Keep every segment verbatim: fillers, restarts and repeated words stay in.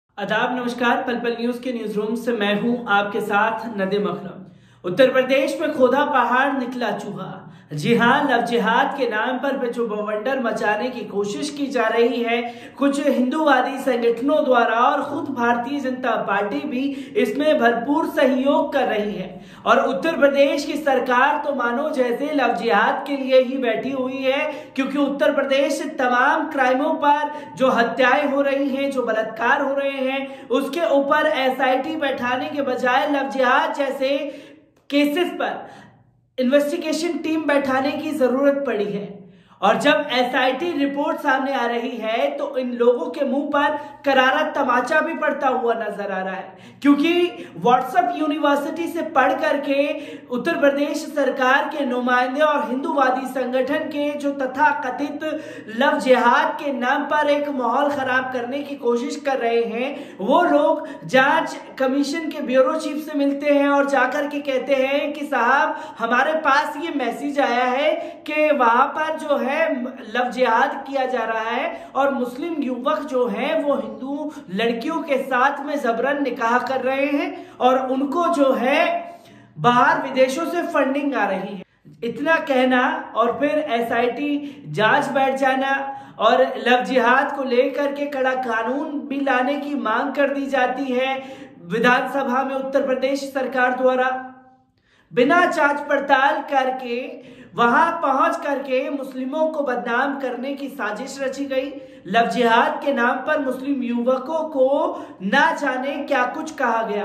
आदाब, नमस्कार। पल पल न्यूज के न्यूज रूम से मैं हूं आपके साथ नदीम अकरम। उत्तर प्रदेश में खोदा पहाड़ निकला चूहा। जी हां, लव जिहाद के नाम पर जो बवंडर मचाने की कोशिश की जा रही है कुछ हिंदूवादी संगठनों द्वारा, और खुद भारतीय जनता पार्टी भी इसमें भरपूर सहयोग कर रही है। और उत्तर प्रदेश की सरकार तो मानो जैसे लव जिहाद के लिए ही बैठी हुई है, क्योंकि उत्तर प्रदेश तमाम क्राइमों पर जो हत्याएं हो रही हैं, जो बलात्कार हो रहे हैं, उसके ऊपर एस आई टी बैठाने के बजाय लव जिहाद जैसे केसेस पर इन्वेस्टिगेशन टीम बैठाने की जरूरत पड़ी है। और जब एस आई टी रिपोर्ट सामने आ रही है तो इन लोगों के मुंह पर करारा तमाचा भी पड़ता हुआ नजर आ रहा है, क्योंकि व्हाट्सएप यूनिवर्सिटी से पढ़ करके उत्तर प्रदेश सरकार के नुमाइंदे और हिंदूवादी संगठन के जो तथाकथित लव जिहाद के नाम पर एक माहौल खराब करने की कोशिश कर रहे हैं, वो लोग जांच कमीशन के ब्यूरो चीफ से मिलते हैं और जाकर के कहते हैं कि साहब, हमारे पास ये मैसेज आया है कि वहां पर जो है लव जिहाद किया जा रहा है और मुस्लिम युवक जो हैं वो हिंदू लड़कियों के साथ में जबरन निकाह कर रहे हैं और उनको जो है बाहर विदेशों से फंडिंग आ रही है। इतना कहना और फिर एस आई टी जांच बैठ जाना और लव जिहाद को लेकर के कड़ा कानून भी लाने की मांग कर दी जाती है विधानसभा में उत्तर प्रदेश सरकार द्वारा। बिना जांच पड़ताल करके वहां पहुंच करके मुस्लिमों को बदनाम करने की साजिश रची गई। लव जिहाद के नाम पर मुस्लिम युवकों को ना जाने क्या कुछ कहा गया।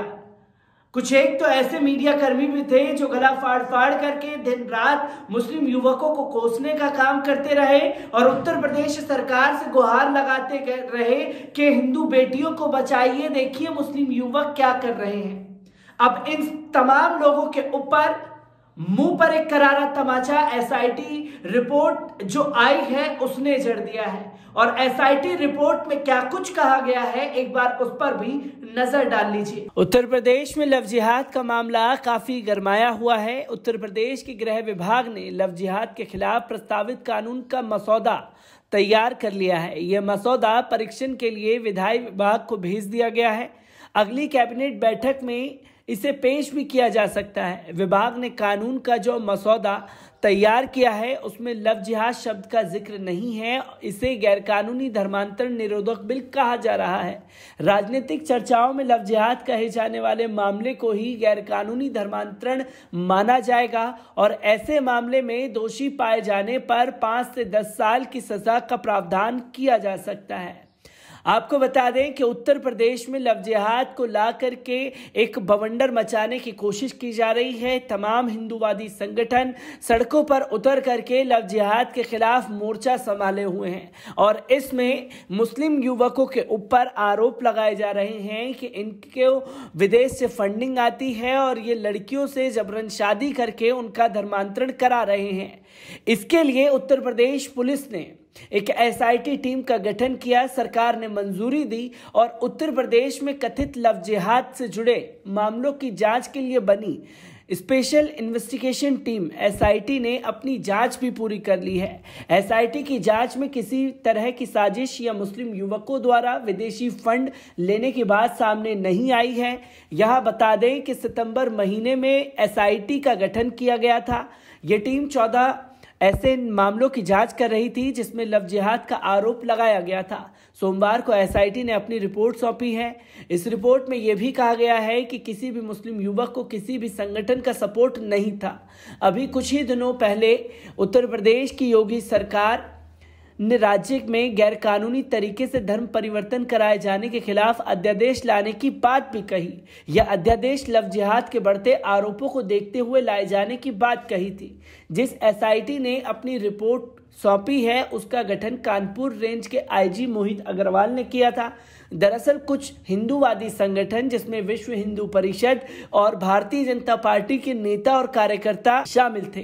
कुछ एक तो ऐसे मीडिया कर्मी भी थे जो गला फाड़ फाड़ करके दिन रात मुस्लिम युवकों को कोसने का काम करते रहे और उत्तर प्रदेश सरकार से गुहार लगाते रहे कि हिंदू बेटियों को बचाइए, देखिए मुस्लिम युवक क्या कर रहे हैं। अब इन तमाम लोगों के ऊपर मुंह पर एक करारा तमाचा एस आई टी रिपोर्ट जो आई है उसने जड़ दिया है। और एस आई टी रिपोर्ट में क्या कुछ कहा गया है, एक बार उस पर भी नजर डाल लीजिए। उत्तर प्रदेश में लव जिहाद का मामला काफी गरमाया हुआ है। उत्तर प्रदेश के गृह विभाग ने लव जिहाद के खिलाफ प्रस्तावित कानून का मसौदा तैयार कर लिया है। यह मसौदा परीक्षण के लिए विधायी विभाग को भेज दिया गया है। अगली कैबिनेट बैठक में इसे पेश भी किया जा सकता है। विभाग ने कानून का जो मसौदा तैयार किया है उसमें लव जिहाद शब्द का जिक्र नहीं है। इसे गैरकानूनी धर्मांतरण निरोधक बिल कहा जा रहा है। राजनीतिक चर्चाओं में लव जिहाद कहे जाने वाले मामले को ही गैरकानूनी धर्मांतरण माना जाएगा और ऐसे मामले में दोषी पाए जाने पर पाँच से दस साल की सजा का प्रावधान किया जा सकता है। आपको बता दें कि उत्तर प्रदेश में लव जिहाद को ला करके एक बवंडर मचाने की कोशिश की जा रही है। तमाम हिंदूवादी संगठन सड़कों पर उतर करके लव जिहाद के खिलाफ मोर्चा संभाले हुए हैं और इसमें मुस्लिम युवकों के ऊपर आरोप लगाए जा रहे हैं कि इनके विदेश से फंडिंग आती है और ये लड़कियों से जबरन शादी करके उनका धर्मांतरण करा रहे हैं। इसके लिए उत्तर प्रदेश पुलिस ने एक एस आई टी टीम का गठन किया, सरकार ने मंजूरी दी और उत्तर प्रदेश में कथित लव जिहाद से जुड़े मामलों की जांच के लिए बनी special investigation team S I T ने अपनी जांच भी पूरी कर ली है। एस आई टी की जांच में किसी तरह की साजिश या मुस्लिम युवकों द्वारा विदेशी फंड लेने की बात सामने नहीं आई है। यह बता दें कि सितंबर महीने में एस आई टी का गठन किया गया था। ये टीम चौदह ऐसे मामलों की जांच कर रही थी जिसमें लव जिहाद का आरोप लगाया गया था। सोमवार को एस आई टी ने अपनी रिपोर्ट सौंपी है। इस रिपोर्ट में यह भी कहा गया है कि किसी भी मुस्लिम युवक को किसी भी संगठन का सपोर्ट नहीं था। अभी कुछ ही दिनों पहले उत्तर प्रदेश की योगी सरकार ने राज्य में गैरकानूनी तरीके से धर्म परिवर्तन कराए जाने के खिलाफ अध्यादेश लाने की बात भी कही। यह अध्यादेश लव जिहाद के बढ़ते आरोपों को देखते हुए लाए जाने की बात कही थी। जिस एस आई टी ने अपनी रिपोर्ट सौंपी है उसका गठन कानपुर रेंज के आई जी मोहित अग्रवाल ने किया था। दरअसल कुछ हिंदूवादी संगठन जिसमें विश्व हिंदू परिषद और भारतीय जनता पार्टी के नेता और कार्यकर्ता शामिल थे,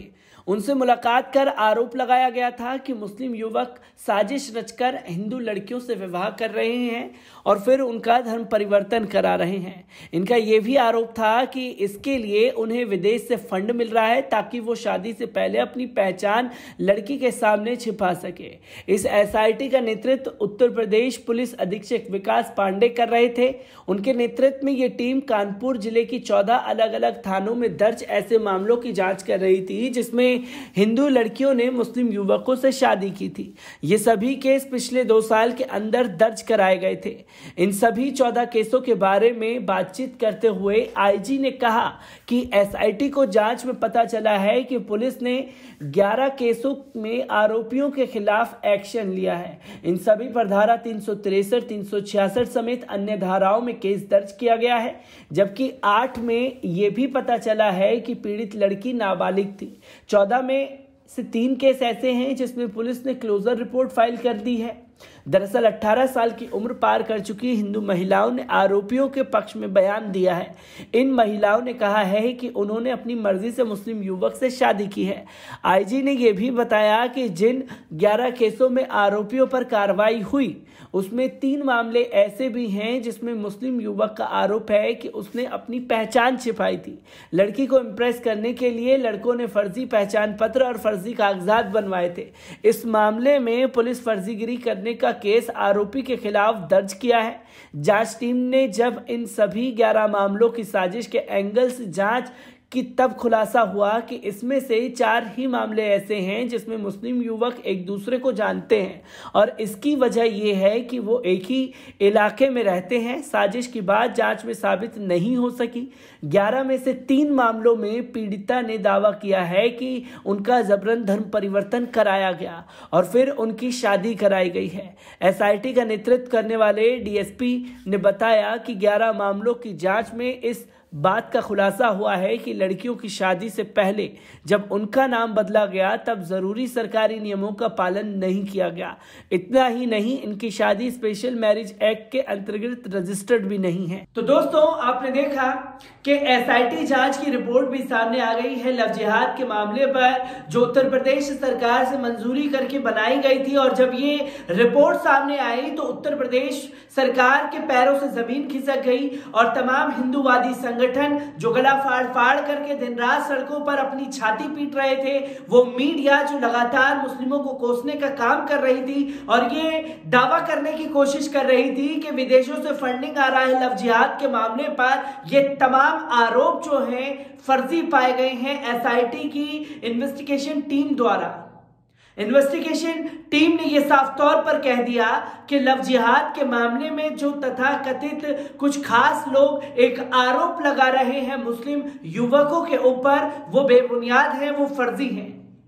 उनसे मुलाकात कर आरोप लगाया गया था कि मुस्लिम युवक साजिश रचकर हिंदू लड़कियों से विवाह कर रहे हैं और फिर उनका धर्म परिवर्तन करा रहे हैं। इनका यह भी आरोप था कि इसके लिए उन्हें विदेश से फंड मिल रहा है ताकि वो शादी से पहले अपनी पहचान लड़की के सामने छिपा सके। इस एसआईटी का नेतृत्व उत्तर प्रदेश पुलिस अधीक्षक विकास पांडे कर रहे थे। उनके नेतृत्व में ये टीम कानपुर जिले की चौदह अलग अलग थानों में दर्ज ऐसे मामलों की जांच कर रही थी जिसमें हिंदू लड़कियों ने मुस्लिम युवकों से शादी की थी। ये सभी केस पिछले दो साल के अंदर दर्ज कराए गए थे। इन सभी चौदह केसों के बारे में बातचीत करते हुए आईजी ने कहा कि एसआईटी को जांच में पता चला है कि पुलिस ने ग्यारह केसों में आरोपियों के खिलाफ एक्शन लिया है। इन सभी पर धारा तीन सौ तिरसठ तीन सौ छियासठ समेत अन्य धाराओं में केस दर्ज किया गया है, जबकि आठ में यह भी पता चला है कि पीड़ित लड़की नाबालिग थी। चौदह में से तीन केस ऐसे हैं जिसमें पुलिस ने क्लोजर रिपोर्ट फाइल कर दी है। दरअसल अठारह साल की उम्र पार कर चुकी हिंदू महिलाओं ने आरोपियों के पक्ष में बयान दिया है। इन महिलाओं ने कहा है कि उन्होंने अपनी मर्जी से मुस्लिम युवक से शादी की है। आईजी ने यह भी बताया कि जिन ग्यारह केसों में आरोपियों पर कार्रवाई हुई उसमें तीन मामले ऐसे भी हैं जिसमें मुस्लिम युवक का आरोप है कि उसने अपनी पहचान छिपाई थी। लड़की को इम्प्रेस करने के लिए लड़कों ने फर्जी पहचान पत्र और फर्जी कागजात बनवाए थे। इस मामले में पुलिस फर्जीगिरी करने का केस आरोपी के खिलाफ दर्ज किया है। जांच टीम ने जब इन सभी ग्यारह मामलों की साजिश के एंगल से जांच कि तब खुलासा हुआ कि इसमें से चार ही मामले ऐसे हैं जिसमें मुस्लिम युवक एक दूसरे को जानते हैं और इसकी वजह यह है कि वो एक ही इलाके में रहते हैं। साजिश की बात जांच में साबित नहीं हो सकी। ग्यारह में से तीन मामलों में पीड़िता ने दावा किया है कि उनका जबरन धर्म परिवर्तन कराया गया और फिर उनकी शादी कराई गई है। एसआईटी का नेतृत्व करने वाले डीएसपी ने बताया कि ग्यारह मामलों की जांच में इस बात का खुलासा हुआ है कि लड़कियों की शादी से पहले जब उनका नाम बदला गया तब जरूरी सरकारी नियमों का पालन नहीं किया गया। इतना ही नहीं, इनकी शादी स्पेशल मैरिज एक्ट के अंतर्गत रजिस्टर्ड भी नहीं है। तो दोस्तों, आपने देखा कि एसआईटी जांच की रिपोर्ट भी सामने आ गई है लव जिहाद के मामले पर, जो उत्तर प्रदेश सरकार से मंजूरी करके बनाई गई थी। और जब ये रिपोर्ट सामने आई तो उत्तर प्रदेश सरकार के पैरों से जमीन खिसक गई और तमाम हिंदूवादी संगठन जो गला फाड़ फाड़ करके दिन रात सड़कों पर अपनी छाती पीट रहे थे, वो मीडिया जो लगातार मुस्लिमों को कोसने का काम कर रही थी और ये दावा करने की कोशिश कर रही थी कि विदेशों से फंडिंग आ रहा है लव जिहाद के मामले पर, ये तमाम आरोप जो हैं फर्जी पाए गए हैं एसआईटी की इन्वेस्टिगेशन टीम द्वारा। इन्वेस्टिगेशन टीम ने यह साफ तौर पर कह दिया कि लव जिहाद के मामले में जो तथाकथित कुछ खास लोग एक आरोप लगा रहे हैं मुस्लिम युवकों के ऊपर, वो बेबुनियाद है, वो फर्जी है।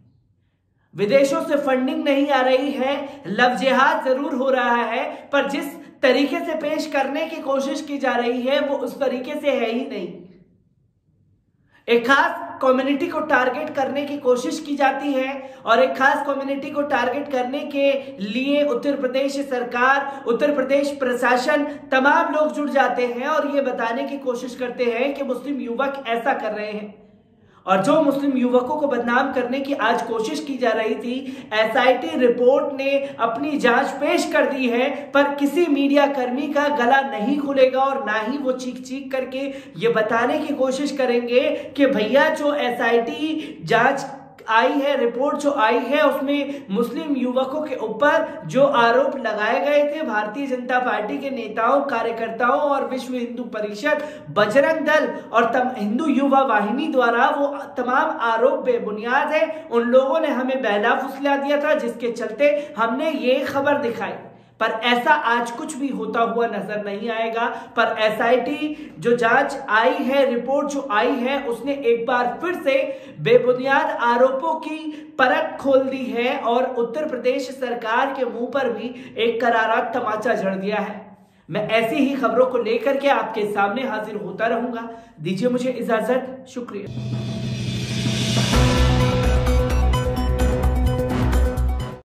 विदेशों से फंडिंग नहीं आ रही है, लव जिहाद जरूर हो रहा है, पर जिस तरीके से पेश करने की कोशिश की जा रही है वो उस तरीके से है ही नहीं। एक खास कम्युनिटी को टारगेट करने की कोशिश की जाती है और एक खास कम्युनिटी को टारगेट करने के लिए उत्तर प्रदेश सरकार, उत्तर प्रदेश प्रशासन, तमाम लोग जुड़ जाते हैं और ये बताने की कोशिश करते हैं कि मुस्लिम युवक ऐसा कर रहे हैं। और जो मुस्लिम युवकों को बदनाम करने की आज कोशिश की जा रही थी, एसआईटी रिपोर्ट ने अपनी जांच पेश कर दी है, पर किसी मीडिया कर्मी का गला नहीं खुलेगा और ना ही वो चीख चीख करके ये बताने की कोशिश करेंगे कि भैया जो एसआईटी जांच आई है, रिपोर्ट जो आई है, उसमें मुस्लिम युवकों के ऊपर जो आरोप लगाए गए थे भारतीय जनता पार्टी के नेताओं, कार्यकर्ताओं और विश्व हिंदू परिषद, बजरंग दल और तम हिंदू युवा वाहिनी द्वारा, वो तमाम आरोप बेबुनियाद है। उन लोगों ने हमें बहला फुसला दिया था जिसके चलते हमने ये खबर दिखाई, पर ऐसा आज कुछ भी होता हुआ नजर नहीं आएगा। पर एसआईटी जो जांच आई है, रिपोर्ट जो आई है, उसने एक बार फिर से बेबुनियाद आरोपों की परत खोल दी है और उत्तर प्रदेश सरकार के मुंह पर भी एक करारा तमाचा जड़ दिया है। मैं ऐसी ही खबरों को लेकर के आपके सामने हाजिर होता रहूंगा। दीजिए मुझे इजाजत, शुक्रिया।